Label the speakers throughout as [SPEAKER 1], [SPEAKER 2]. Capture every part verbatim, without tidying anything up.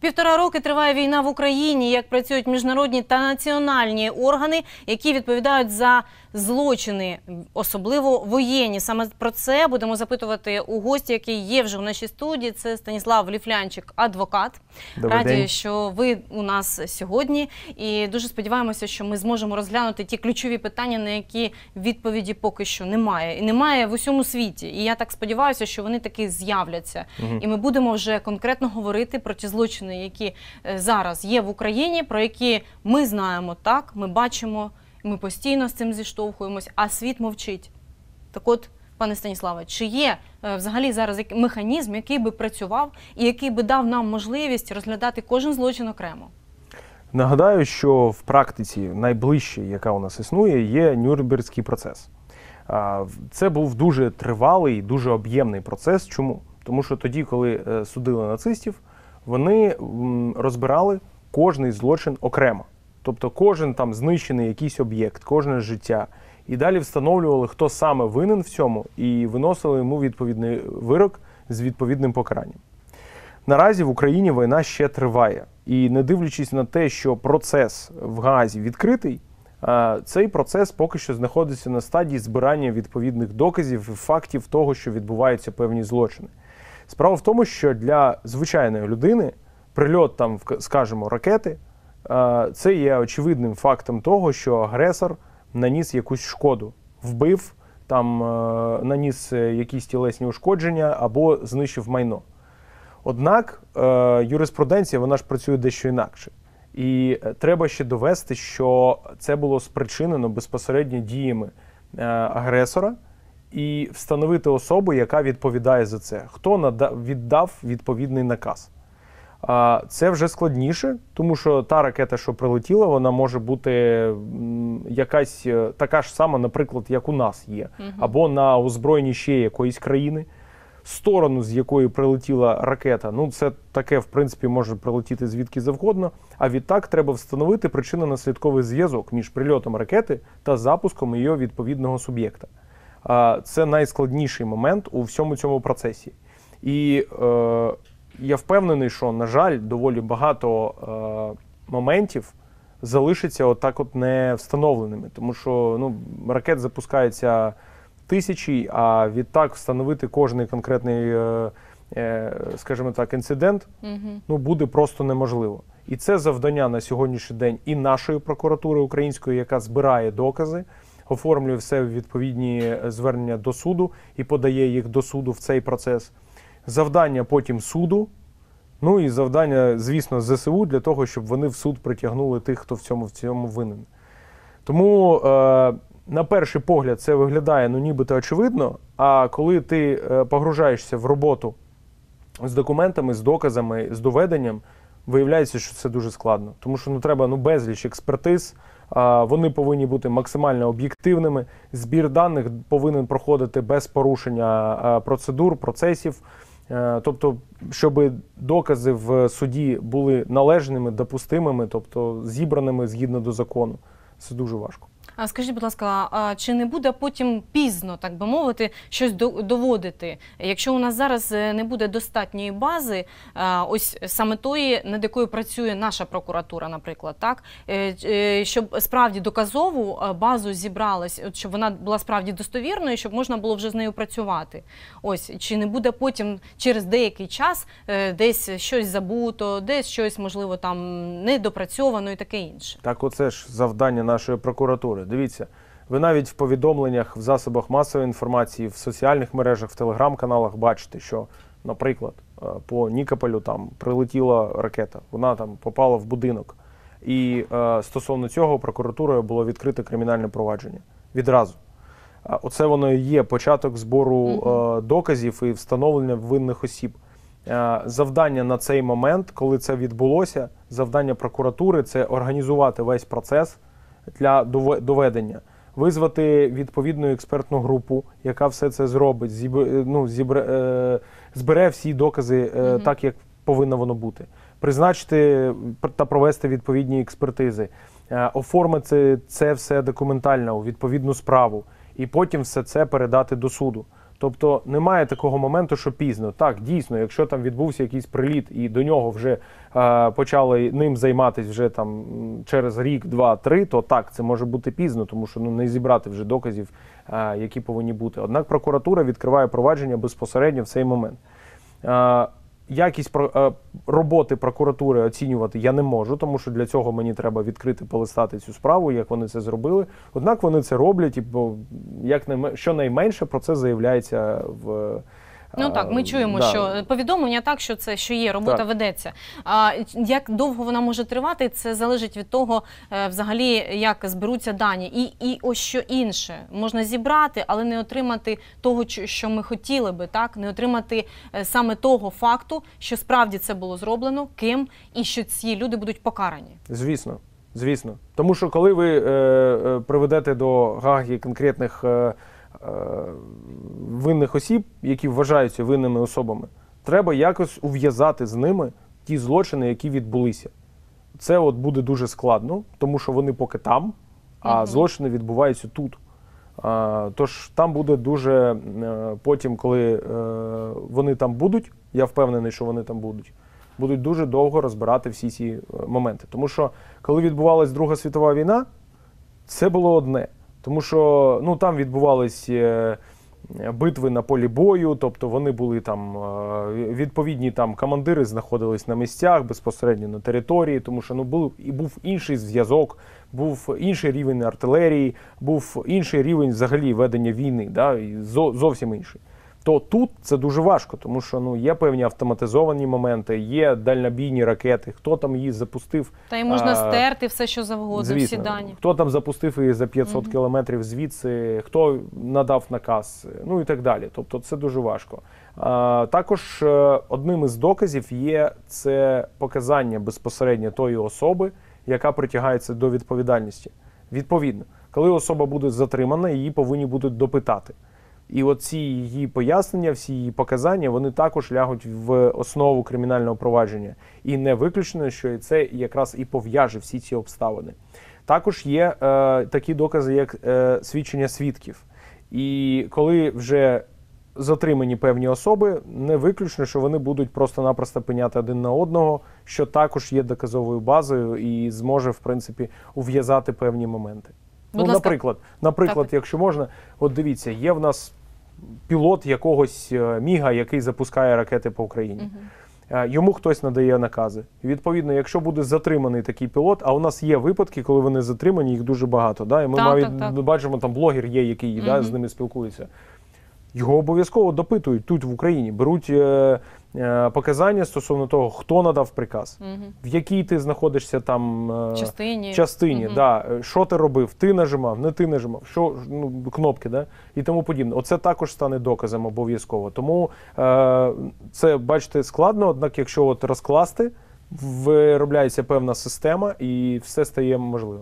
[SPEAKER 1] Півтора роки триває війна в Україні. Як працюють міжнародні та національні органи, які відповідають за злочини, особливо воєнні. Саме про це будемо запитувати у гості, який є вже в нашій студії. Це Станіслав Ліфлянчик, адвокат.
[SPEAKER 2] Добрий
[SPEAKER 1] Раді,
[SPEAKER 2] день.
[SPEAKER 1] що ви у нас сьогодні. І дуже сподіваємося, що ми зможемо розглянути ті ключові питання, на які відповіді поки що немає. І немає в усьому світі. І я так сподіваюся, що вони таки з'являться. Угу. І ми будемо вже конкретно говорити про ті злочини, які зараз є в Україні, про які ми знаємо, так, ми бачимо, ми постійно з цим зіштовхуємось, а світ мовчить. Так от, пане Станіславе, чи є е, взагалі зараз механізм, який би працював і який би дав нам можливість розглядати кожен злочин окремо?
[SPEAKER 2] Нагадаю, що в практиці найближче, яка у нас існує, є Нюрнберзький процес. Це був дуже тривалий, дуже об'ємний процес. Чому? Тому що тоді, коли судили нацистів, вони розбирали кожний злочин окремо. Тобто кожен там знищений якийсь об'єкт, кожне життя. І далі встановлювали, хто саме винен в цьому, і виносили йому відповідний вирок з відповідним покаранням. Наразі в Україні війна ще триває. І не дивлячись на те, що процес в Гаазі відкритий, цей процес поки що знаходиться на стадії збирання відповідних доказів і фактів того, що відбуваються певні злочини. Справа в тому, що для звичайної людини прильот, там, скажімо, ракети, це є очевидним фактом того, що агресор наніс якусь шкоду, вбив, там, наніс якісь тілесні ушкодження або знищив майно. Однак юриспруденція, вона ж працює дещо інакше. І треба ще довести, що це було спричинено безпосередньо діями агресора, і встановити особу, яка відповідає за це. Хто віддав відповідний наказ. Це вже складніше, тому що та ракета, що прилетіла, вона може бути якась така ж сама, наприклад, як у нас є. Угу. Або на озброєнні ще якоїсь країни. Сторону, з якої прилетіла ракета, ну це таке, в принципі, може прилетіти звідки завгодно. А відтак треба встановити причинно-наслідковий зв'язок між прильотом ракети та запуском її відповідного суб'єкта. Це найскладніший момент у всьому цьому процесі. І е, я впевнений, що, на жаль, доволі багато е, моментів залишиться отак от не встановленими. Тому що ну, ракет запускається тисячі, а відтак встановити кожний конкретний, е, е, скажімо так, інцидент угу. ну, буде просто неможливо. І це завдання на сьогоднішній день і нашої прокуратури української, яка збирає докази, оформлює все відповідні звернення до суду і подає їх до суду в цей процес. Завдання потім суду, ну і завдання, звісно, зе се у для того, щоб вони в суд притягнули тих, хто в цьому, в цьому винен. Тому, е, на перший погляд, це виглядає, ну, нібито очевидно, а коли ти е, погружаєшся в роботу з документами, з доказами, з доведенням, виявляється, що це дуже складно. Тому що ну, треба ну, безліч експертиз, а, вони повинні бути максимально об'єктивними, збір даних повинен проходити без порушення а, процедур, процесів, а, тобто, щоб докази в суді були належними, допустимими, тобто зібраними згідно до закону. Це дуже важко.
[SPEAKER 1] А скажіть, будь ласка, а чи не буде потім пізно, так би мовити, щось доводити? Якщо у нас зараз не буде достатньої бази, ось саме тої, над якою працює наша прокуратура, наприклад, так? Щоб справді доказову базу зібралась, щоб вона була справді достовірною, щоб можна було вже з нею працювати. Ось, чи не буде потім через деякий час десь щось забуто, десь щось, можливо, там недопрацьовано і таке інше?
[SPEAKER 2] Так оце ж завдання нашої прокуратури. Дивіться, ви навіть в повідомленнях, в засобах масової інформації, в соціальних мережах, в телеграм-каналах бачите, що, наприклад, по Нікополю там прилетіла ракета, вона там попала в будинок. І е, стосовно цього прокуратурою було відкрите кримінальне провадження. Відразу. Оце воно і є початок збору е, доказів і встановлення винних осіб. Е, завдання на цей момент, коли це відбулося, завдання прокуратури – це організувати весь процес для доведення, визвати відповідну експертну групу, яка все це зробить, зіб, ну, зібре, е, збере всі докази е, угу. так, як повинно воно бути, призначити та провести відповідні експертизи, е, оформити це все документально у відповідну справу і потім все це передати до суду. Тобто немає такого моменту, що пізно. Так, дійсно, якщо там відбувся якийсь приліт і до нього вже е, почали ним займатися вже там через рік, два, три, то так, це може бути пізно, тому що ну, не зібрати вже доказів, е, які повинні бути. Однак прокуратура відкриває провадження безпосередньо в цей момент. Е, Якість роботи прокуратури оцінювати я не можу, тому що для цього мені треба відкрити, полистати цю справу, як вони це зробили. Однак вони це роблять, і як щонайменше про це заявляється в...
[SPEAKER 1] Ну так, ми чуємо,
[SPEAKER 2] да.
[SPEAKER 1] що повідомлення так, що це що є, робота
[SPEAKER 2] так.
[SPEAKER 1] ведеться. А як довго вона може тривати, це залежить від того, взагалі, як зберуться дані. І, і ось що інше. Можна зібрати, але не отримати того, що ми хотіли би, так? Не отримати саме того факту, що справді це було зроблено, ким, і що ці люди будуть покарані.
[SPEAKER 2] Звісно. Звісно. Тому що коли ви е, приведете до Гаги конкретних е, винних осіб, які вважаються винними особами, треба якось ув'язати з ними ті злочини, які відбулися. Це от буде дуже складно, тому що вони поки там, а злочини відбуваються тут. А, тож там буде дуже, потім, коли вони там будуть, я впевнений, що вони там будуть, будуть дуже довго розбирати всі ці моменти. Тому що, коли відбувалась Друга світова війна, це було одне. Тому що ну, там відбувались битви на полі бою, тобто вони були там, відповідні там командири знаходились на місцях, безпосередньо на території, тому що ну, був, і був інший зв'язок, був інший рівень артилерії, був інший рівень взагалі ведення війни, да, і зовсім інший. То тут це дуже важко, тому що ну, є певні автоматизовані моменти, є дальнобійні ракети, хто там її запустив.
[SPEAKER 1] Та й можна а, стерти все, що завгодно,
[SPEAKER 2] звісно,
[SPEAKER 1] всі дані.
[SPEAKER 2] Хто там запустив її за п'ятсот угу. кілометрів звідси, хто надав наказ, ну і так далі. Тобто це дуже важко. А, також одним із доказів є це показання безпосередньо тої особи, яка притягається до відповідальності. Відповідно, коли особа буде затримана, її повинні будуть допитати. І оці її пояснення, всі її показання, вони також лягуть в основу кримінального провадження. І не виключено, що це якраз і пов'яже всі ці обставини. Також є е, такі докази, як е, свідчення свідків. І коли вже затримані певні особи, не виключно, що вони будуть просто-напросто пеняти один на одного, що також є доказовою базою і зможе, в принципі, ув'язати певні моменти. Ну, наприклад, наприклад, так. якщо можна, от дивіться, є в нас пілот якогось міга, який запускає ракети по Україні. Угу. Йому хтось надає накази. Відповідно, якщо буде затриманий такий пілот, а у нас є випадки, коли вони затримані, їх дуже багато. Да? І ми
[SPEAKER 1] так,
[SPEAKER 2] навіть
[SPEAKER 1] так, так.
[SPEAKER 2] бачимо, там блогер є, який угу. да, з ними спілкується. Його обов'язково допитують тут, в Україні. Беруть е, е, показання стосовно того, хто надав приказ, угу. в якій ти знаходишся там е,
[SPEAKER 1] частині,
[SPEAKER 2] частині
[SPEAKER 1] угу.
[SPEAKER 2] да, що ти робив, ти нажимав, не ти нажимав, що, ну, кнопки, да, і тому подібне. Оце також стане доказом обов'язково. Тому е, це, бачите, складно, однак якщо от розкласти, виробляється певна система і все стає можливим.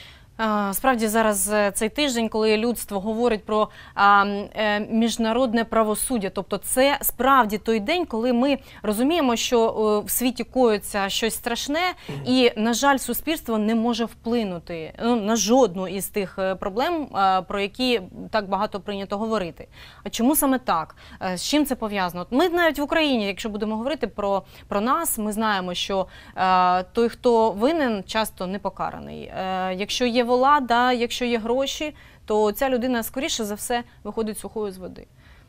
[SPEAKER 1] Справді зараз цей тиждень, коли людство говорить про а, е, міжнародне правосуддя, тобто це справді той день, коли ми розуміємо, що о, в світі коїться щось страшне і, на жаль, суспільство не може вплинути ну, на жодну із тих проблем, а, про які так багато прийнято говорити. А чому саме так? З чим це пов'язано? Ми навіть в Україні, якщо будемо говорити про, про нас, ми знаємо, що а, той, хто винен, часто не покараний. А, якщо є влада, якщо є гроші, то ця людина, скоріше за все, виходить сухою з води.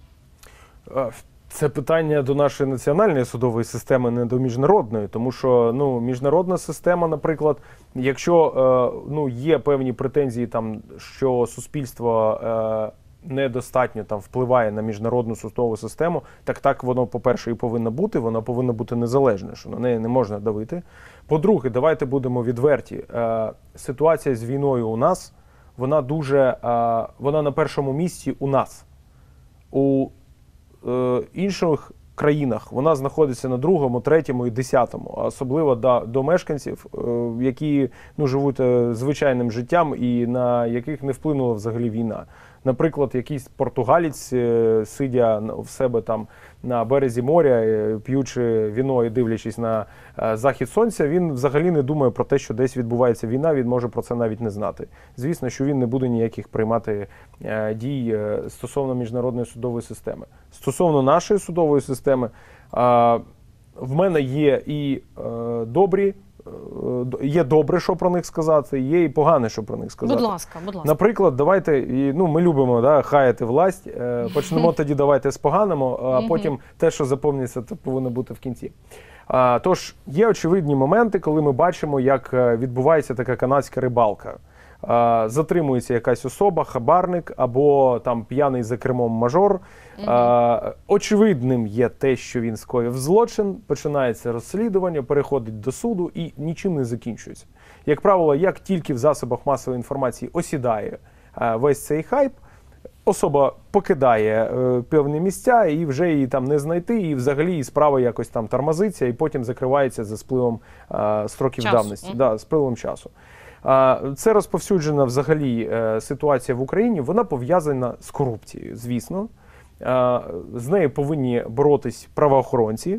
[SPEAKER 2] Це питання до нашої національної судової системи, не до міжнародної. Тому що ну, міжнародна система, наприклад, якщо ну, є певні претензії, там, що суспільство недостатньо там, впливає на міжнародну судову систему, так так воно, по-перше, і повинно бути, воно повинно бути незалежне, що на неї не можна давити. По-друге, давайте будемо відверті. Ситуація з війною у нас, вона дуже, вона на першому місці у нас. У інших країнах вона знаходиться на другому, третьому і десятому, а особливо до, до мешканців, які ну, живуть звичайним життям і на яких не вплинула взагалі війна. Наприклад, якийсь португалець, е, сидя в себе там на березі моря, е, п'ючи віно і дивлячись на е, захід сонця, він взагалі не думає про те, що десь відбувається війна, він може про це навіть не знати. Звісно, що він не буде ніяких приймати е, дій е, стосовно міжнародної судової системи. Стосовно нашої судової системи, е, в мене є і е, добрі, є добре, що про них сказати, є і погане, що про них сказати.
[SPEAKER 1] Будь ласка, будь ласка.
[SPEAKER 2] Наприклад, давайте, і, ну, ми любимо, да, хаяти власть, е, почнемо тоді давайте з поганому, а потім те, що запомниться, це повинно бути в кінці. А, тож, є очевидні моменти, коли ми бачимо, як відбувається така канадська рибалка. А, затримується якась особа, хабарник або там п'яний за кермом мажор. Угу. А, очевидним є те, що він скоїв злочин, починається розслідування, переходить до суду і нічим не закінчується. Як правило, як тільки в засобах масової інформації осідає а, весь цей хайп, особа покидає е, певні місця і вже її там не знайти, і взагалі її справа якось там тормозиться і потім закривається за спливом е, строків
[SPEAKER 1] Часу.
[SPEAKER 2] давності, угу. да, з спливом часу. Це розповсюджена взагалі ситуація в Україні, вона пов'язана з корупцією, звісно. З нею повинні боротись правоохоронці,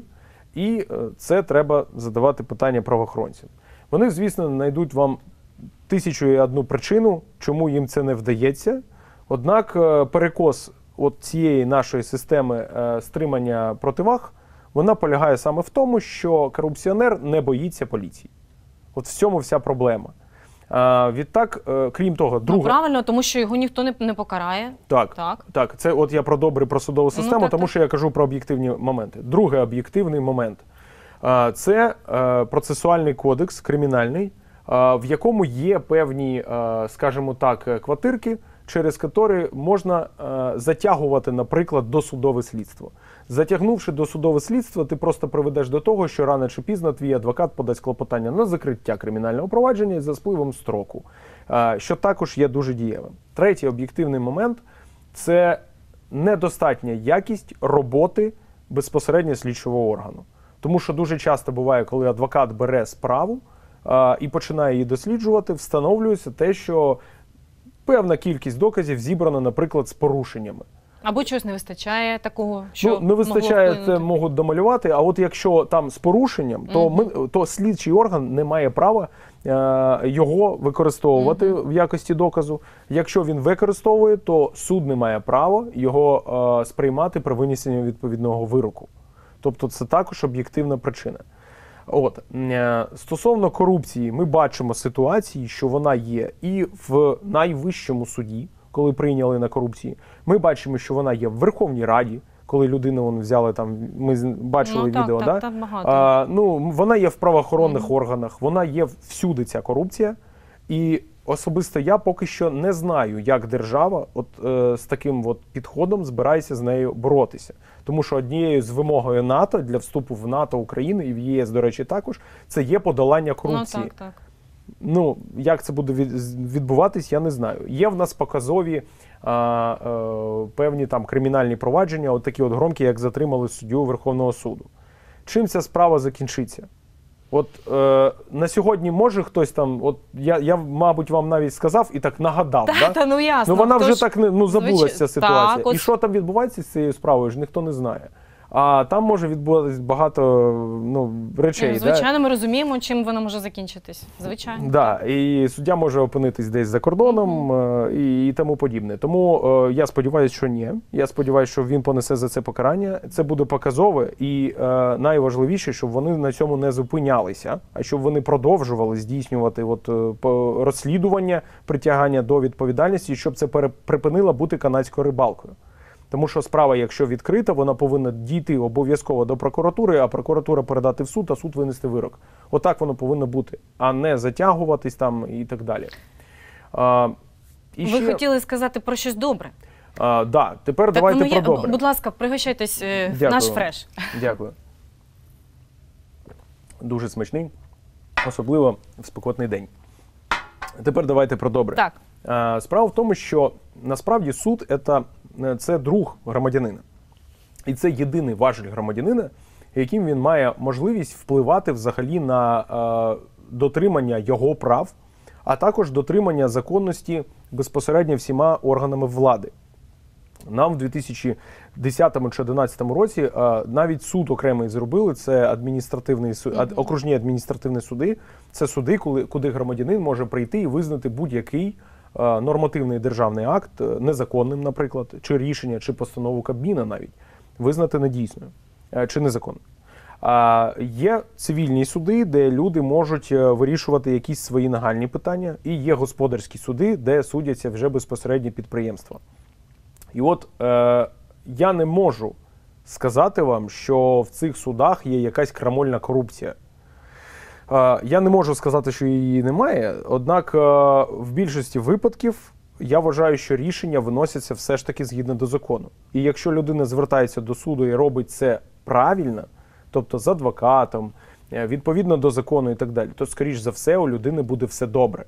[SPEAKER 2] і це треба задавати питання правоохоронцям. Вони, звісно, знайдуть вам тисячу і одну причину, чому їм це не вдається. Однак перекос от цієї нашої системи стримання противаг, вона полягає саме в тому, що корупціонер не боїться поліції. От в цьому вся проблема. А, відтак, е, крім того, друга...
[SPEAKER 1] Ну, правильно, тому що його ніхто не, не покарає.
[SPEAKER 2] Так,
[SPEAKER 1] так,
[SPEAKER 2] так. Це от я про добре, про судову систему, ну, так, тому так. що я кажу про об'єктивні моменти. Другий об'єктивний момент а, – це а, процесуальний кодекс кримінальний, а, в якому є певні, а, скажімо так, квартирки, через які можна а, затягувати, наприклад, досудове слідство. Затягнувши досудове слідство, ти просто приведеш до того, що рано чи пізно твій адвокат подасть клопотання на закриття кримінального провадження за спливом строку, що також є дуже дієвим. Третій об'єктивний момент – це недостатня якість роботи безпосередньо слідчого органу. Тому що дуже часто буває, коли адвокат бере справу і починає її досліджувати, встановлюється те, що певна кількість доказів зібрана, наприклад, з порушеннями.
[SPEAKER 1] Або чогось не вистачає такого, що
[SPEAKER 2] ну, не вистачає,
[SPEAKER 1] могло
[SPEAKER 2] це можуть домалювати, а от якщо там з порушенням, то, угу. ми, то слідчий орган не має права е, його використовувати угу. в якості доказу. Якщо він використовує, то суд не має права його е, сприймати при винесенні відповідного вироку. Тобто це також об'єктивна причина. От, е, стосовно корупції, ми бачимо ситуації, що вона є і в найвищому суді, коли прийняли на корупції. Ми бачимо, що вона є в Верховній Раді, коли людину вон, взяли там, ми бачили
[SPEAKER 1] ну,
[SPEAKER 2] відео,
[SPEAKER 1] так,
[SPEAKER 2] да?
[SPEAKER 1] так, так,
[SPEAKER 2] а, ну, вона є в правоохоронних mm-hmm. органах, вона є всюди, ця корупція. І особисто я поки що не знаю, як держава от, е, з таким от підходом збирається з нею боротися. Тому що однією з вимогою НАТО для вступу в НАТО України і в ЄС, до речі, також, це є подолання корупції.
[SPEAKER 1] Ну, так, так.
[SPEAKER 2] Ну, як це буде відбуватись, я не знаю. Є в нас показові а, а, певні там кримінальні провадження, от такі от громкі, як затримали суддю Верховного суду. Чим ця справа закінчиться? От е, на сьогодні може хтось там, от я, я, мабуть, вам навіть сказав і так нагадав,
[SPEAKER 1] та,
[SPEAKER 2] да?
[SPEAKER 1] та, ну, ясно,
[SPEAKER 2] ну вона вже
[SPEAKER 1] ж...
[SPEAKER 2] так не ну, забулася ця ситуація.
[SPEAKER 1] Так, от...
[SPEAKER 2] І що там відбувається з цією справою, ж ніхто не знає. А там може відбуватись багато ну, речей.
[SPEAKER 1] Звичайно,
[SPEAKER 2] да?
[SPEAKER 1] ми розуміємо, чим вона може закінчитись. Звичайно.
[SPEAKER 2] Да, і суддя може опинитись десь за кордоном mm-hmm. і, і тому подібне. Тому е, я сподіваюся, що ні. Я сподіваюся, що він понесе за це покарання. Це буде показове і е, найважливіше, щоб вони на цьому не зупинялися, а щоб вони продовжували здійснювати от, е, розслідування, притягання до відповідальності, щоб це припинило бути канадською рибалкою. Тому що справа, якщо відкрита, вона повинна дійти обов'язково до прокуратури, а прокуратура передати в суд, а суд винести вирок. Отак воно повинно бути, а не затягуватись там і так далі. А, і
[SPEAKER 1] Ви
[SPEAKER 2] ще...
[SPEAKER 1] хотіли сказати про щось добре?
[SPEAKER 2] Так, да, тепер
[SPEAKER 1] так,
[SPEAKER 2] давайте
[SPEAKER 1] ну,
[SPEAKER 2] про
[SPEAKER 1] я,
[SPEAKER 2] добре.
[SPEAKER 1] Будь ласка, пригощайтесь в
[SPEAKER 2] Дякую.
[SPEAKER 1] наш фреш.
[SPEAKER 2] Дякую. Дуже смачний, особливо в спекотний день. Тепер давайте про добре.
[SPEAKER 1] Так.
[SPEAKER 2] А, справа в тому, що насправді суд це, це друг громадянина. І це єдиний важіль громадянина, яким він має можливість впливати взагалі на е, дотримання його прав, а також дотримання законності безпосередньо всіма органами влади. Нам в дві тисячі десятому чи дві тисячі одинадцятому році а, навіть суд окремий зробили, це адміністративний суд, mm-hmm. окружні адміністративні суди. Це суди, коли, куди громадянин може прийти і визнати будь-який а, нормативний державний акт незаконним, наприклад, чи рішення, чи постанову Кабміна навіть, визнати недійсною а, чи незаконною. А є цивільні суди, де люди можуть вирішувати якісь свої нагальні питання, і є господарські суди, де судяться вже безпосередньо підприємства. І от е, я не можу сказати вам, що в цих судах є якась крамольна корупція. Е, я не можу сказати, що її немає, однак е, в більшості випадків я вважаю, що рішення виносяться все ж таки згідно до закону. І якщо людина звертається до суду і робить це правильно, тобто з адвокатом, відповідно до закону і так далі, то, скоріш за все, у людини буде все добре.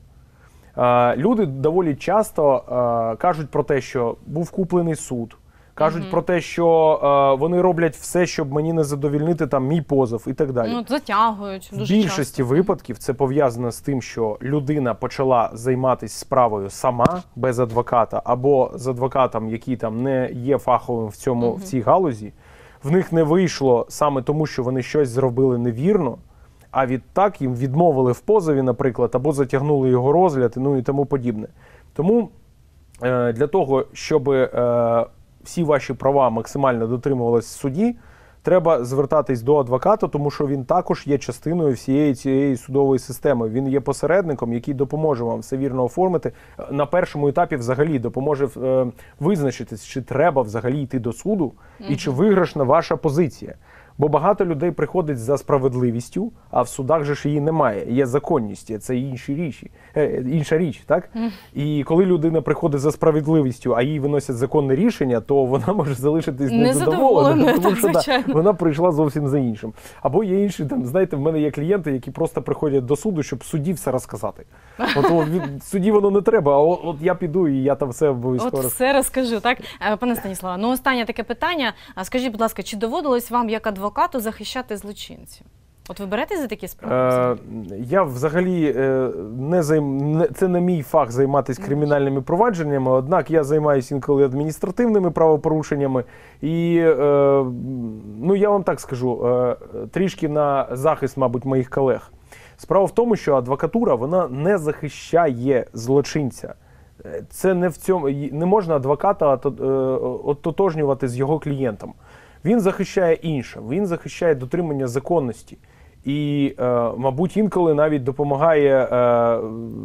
[SPEAKER 2] Люди доволі часто кажуть про те, що був куплений суд, кажуть mm-hmm. про те, що вони роблять все, щоб мені не задовільнити там мій позов і так далі.
[SPEAKER 1] Ну, затягують дуже
[SPEAKER 2] часто. В більшості
[SPEAKER 1] часто.
[SPEAKER 2] випадків це пов'язано з тим, що людина почала займатися справою сама, без адвоката, або з адвокатом, який там не є фаховим в цьому, mm-hmm. в цій галузі. В них не вийшло саме тому, що вони щось зробили невірно, а відтак їм відмовили в позові, наприклад, або затягнули його розгляд, ну і тому подібне. Тому е, для того, щоб е, всі ваші права максимально дотримувалися в суді, треба звертатись до адвоката, тому що він також є частиною всієї цієї судової системи. Він є посередником, який допоможе вам все вірно оформити. На першому етапі взагалі допоможе е, визначитись, чи треба взагалі йти до суду, mm-hmm. і чи виграшна ваша позиція. Бо багато людей приходить за справедливістю, а в судах же ж її немає. Є законність, це інші річі, е, інша річ, так? Mm. І коли людина приходить за справедливістю, а їй виносять законне рішення, то вона може залишитись незадоволеною, тому що да, вона прийшла зовсім за іншим. Або є інші, там, знаєте, в мене є клієнти, які просто приходять до суду, щоб судді все розказати. От, от від судді воно не треба, а от, от я піду і я там все обов'язково.
[SPEAKER 1] От все розкажу, так? Пане Станіславе, ну останнє таке питання. Скажіть, будь ласка, чи доводилось вам як адвокату захищати злочинців? От ви берете за такі справи?
[SPEAKER 2] Е, я взагалі е, не займ... не, це не мій фах займатися кримінальними провадженнями, однак я займаюся інколи адміністративними правопорушеннями. І, е, ну я вам так скажу, е, трішки на захист, мабуть, моїх колег. Справа в тому, що адвокатура, вона не захищає злочинця. Це не в цьому, не можна адвоката ототожнювати з його клієнтом. Він захищає інше, він захищає дотримання законності. І, е, мабуть, інколи навіть допомагає е, е,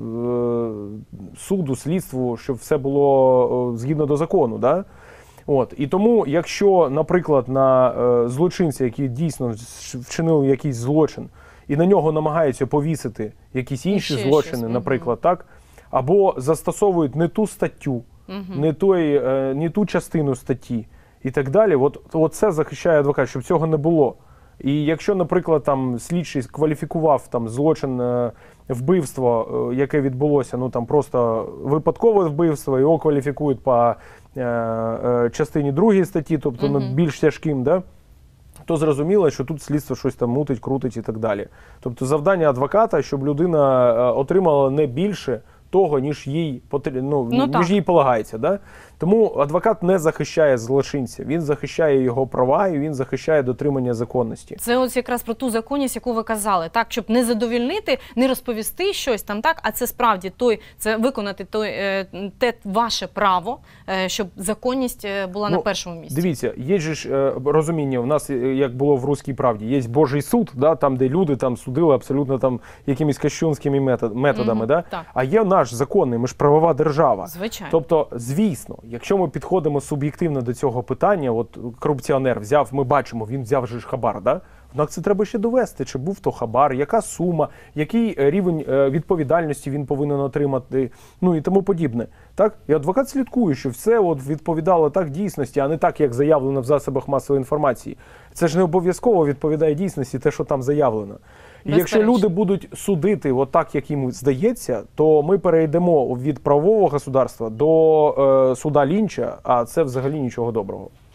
[SPEAKER 2] суду, слідству, щоб все було згідно до закону. Да? От. І тому, якщо, наприклад, на е, злочинця, який дійсно вчинив якийсь злочин, і на нього намагаються повісити якісь інші Ще злочини, щось. наприклад, угу. так, або застосовують не ту статтю, угу. не, той, е, не ту частину статті, і так далі, от, от це захищає адвокат, щоб цього не було. І якщо, наприклад, там слідчий кваліфікував там злочин е, вбивство, е, яке відбулося, ну там просто випадкове вбивство, його кваліфікують по е, е, частині другій статті, тобто mm-hmm. ну, більш тяжким, да? То зрозуміло, що тут слідство щось там мутить, крутить і так далі. Тобто завдання адвоката, щоб людина е, отримала не більше того, ніж їй, ну, ну, ніж їй полагається. Да? Тому адвокат не захищає злочинця, він захищає його права і він захищає дотримання законності.
[SPEAKER 1] Це ось якраз про ту законність, яку ви казали, так, щоб не задовільнити, не розповісти щось там, так, а це справді той, це виконати той, те ваше право, щоб законність була ну, на першому місці.
[SPEAKER 2] Дивіться, є ж розуміння, у нас, як було в «Руській правді», є Божий суд, да, там, де люди там судили абсолютно там якимись кощунськими метод, методами, mm-hmm, да? А є наш законний, ми ж правова держава.
[SPEAKER 1] Звичайно.
[SPEAKER 2] Тобто, звісно, якщо ми підходимо суб'єктивно до цього питання, от корупціонер взяв, ми бачимо, він взяв же ж хабар, да? Однак це треба ще довести, чи був то хабар, яка сума, який рівень відповідальності він повинен отримати, ну і тому подібне. Так? І адвокат слідкує, що все от відповідало так дійсності, а не так, як заявлено в засобах масової інформації. Це ж не обов'язково відповідає дійсності те, що там заявлено. І якщо люди будуть судити отак, як їм здається, то ми перейдемо від правового государства до е, суда Лінча, а це взагалі нічого доброго.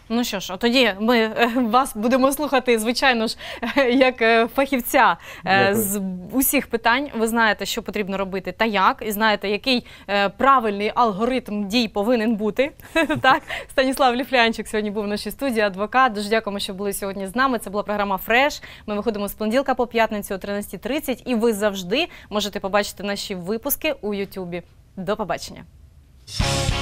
[SPEAKER 1] Ну що ж, а тоді ми е, вас будемо слухати, звичайно ж, е, як е, фахівця е,
[SPEAKER 2] Дякую.
[SPEAKER 1] з усіх питань. Ви знаєте, що потрібно робити та як, і знаєте, який е, правильний алгоритм дій повинен бути. Так, Станіслав Ліфлянчик сьогодні був в нашій студії, адвокат. Дуже дякуємо, що були сьогодні з нами. Це була програма «Фреш». Ми виходимо з понеділка по п'ятницю о тринадцятій тридцять, і ви завжди можете побачити наші випуски у Ютубі. До побачення.